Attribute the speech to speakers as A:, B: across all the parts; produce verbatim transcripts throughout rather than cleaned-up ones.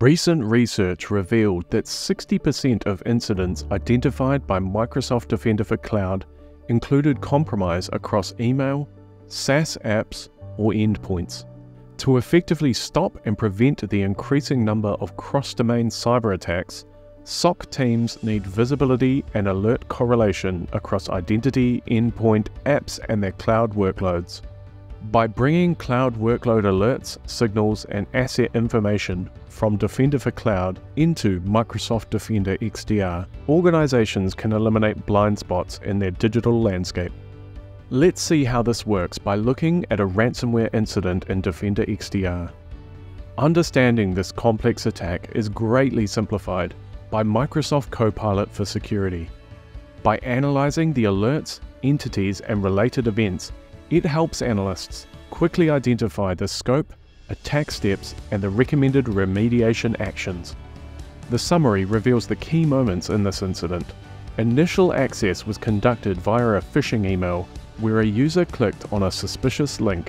A: Recent research revealed that sixty percent of incidents identified by Microsoft Defender for Cloud included compromise across email, SaaS apps, or endpoints. To effectively stop and prevent the increasing number of cross-domain cyber attacks, S O C teams need visibility and alert correlation across identity, endpoint, apps, and their cloud workloads. By bringing cloud workload alerts, signals, and asset information from Defender for Cloud into Microsoft Defender X D R, organizations can eliminate blind spots in their digital landscape. Let's see how this works by looking at a ransomware incident in Defender X D R. Understanding this complex attack is greatly simplified by Microsoft Copilot for Security. By analyzing the alerts, entities, and related events, it helps analysts quickly identify the scope, attack steps, and the recommended remediation actions. The summary reveals the key moments in this incident. Initial access was conducted via a phishing email where a user clicked on a suspicious link.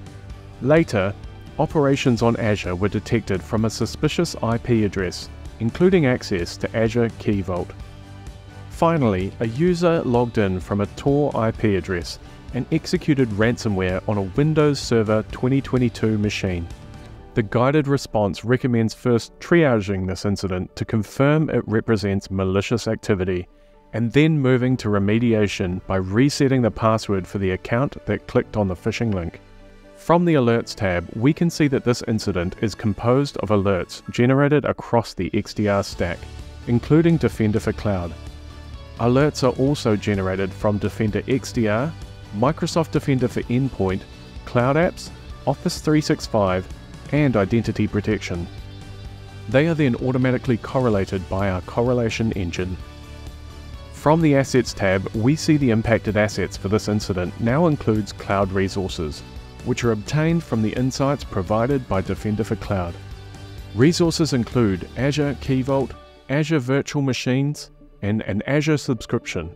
A: Later, operations on Azure were detected from a suspicious I P address, including access to Azure Key Vault. Finally, a user logged in from a Tor I P address and executed ransomware on a Windows Server twenty twenty-two machine. The guided response recommends first triaging this incident to confirm it represents malicious activity, and then moving to remediation by resetting the password for the account that clicked on the phishing link. From the Alerts tab, we can see that this incident is composed of alerts generated across the X D R stack, including Defender for Cloud. Alerts are also generated from Defender X D R, Microsoft Defender for Endpoint, Cloud Apps, Office three sixty-five, and Identity Protection. They are then automatically correlated by our correlation engine. From the Assets tab, we see the impacted assets for this incident now includes cloud resources, which are obtained from the insights provided by Defender for Cloud. Resources include Azure Key Vault, Azure Virtual Machines, and an Azure subscription.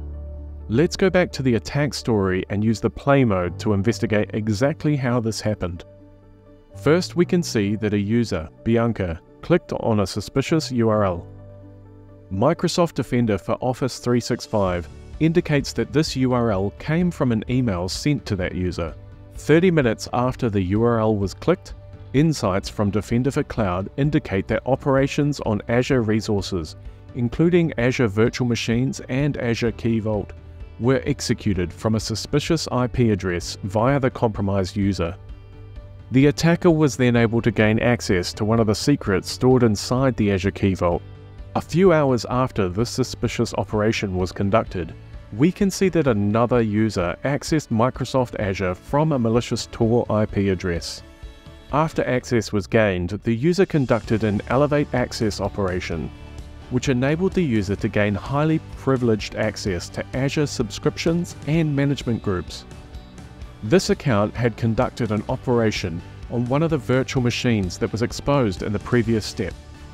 A: Let's go back to the attack story and use the play mode to investigate exactly how this happened. First, we can see that a user, Bianca, clicked on a suspicious U R L. Microsoft Defender for Office three sixty-five indicates that this U R L came from an email sent to that user. thirty minutes after the U R L was clicked, insights from Defender for Cloud indicate that operations on Azure resources, including Azure Virtual Machines and Azure Key Vault, were executed from a suspicious I P address via the compromised user. The attacker was then able to gain access to one of the secrets stored inside the Azure Key Vault. A few hours after this suspicious operation was conducted, we can see that another user accessed Microsoft Azure from a malicious Tor I P address. After access was gained, the user conducted an Elevate Access operation, which enabled the user to gain highly privileged access to Azure subscriptions and management groups. This account had conducted an operation on one of the virtual machines that was exposed in the previous step.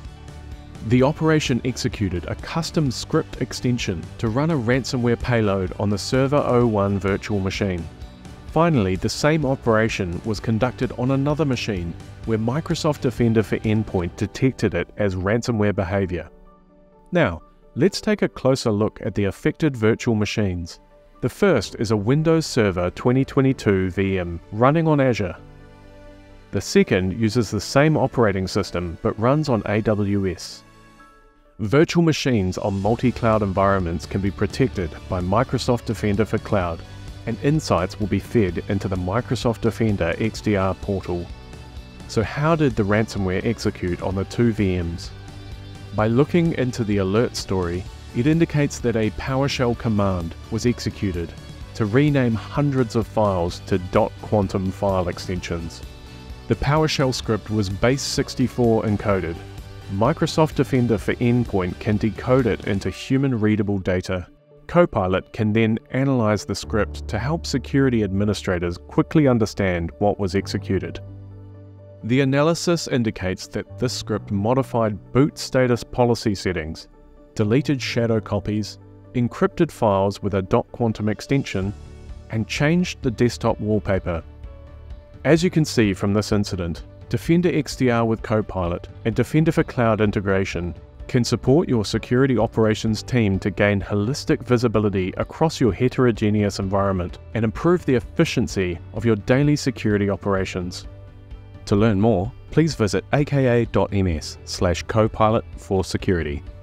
A: The operation executed a custom script extension to run a ransomware payload on the Server zero one virtual machine. Finally, the same operation was conducted on another machine where Microsoft Defender for Endpoint detected it as ransomware behavior. Now, let's take a closer look at the affected virtual machines. The first is a Windows Server twenty twenty-two V M running on Azure. The second uses the same operating system but runs on A W S. Virtual machines on multi-cloud environments can be protected by Microsoft Defender for Cloud, and insights will be fed into the Microsoft Defender X D R portal. So how did the ransomware execute on the two V Ms? By looking into the alert story, it indicates that a PowerShell command was executed to rename hundreds of files to .quantum file extensions. The PowerShell script was base sixty-four encoded. Microsoft Defender for Endpoint can decode it into human-readable data. Copilot can then analyze the script to help security administrators quickly understand what was executed. The analysis indicates that this script modified boot status policy settings, deleted shadow copies, encrypted files with a .quantum extension, and changed the desktop wallpaper. As you can see from this incident, Defender X D R with Copilot and Defender for Cloud integration can support your security operations team to gain holistic visibility across your heterogeneous environment and improve the efficiency of your daily security operations. To learn more, please visit aka dot m s slash copilot for security.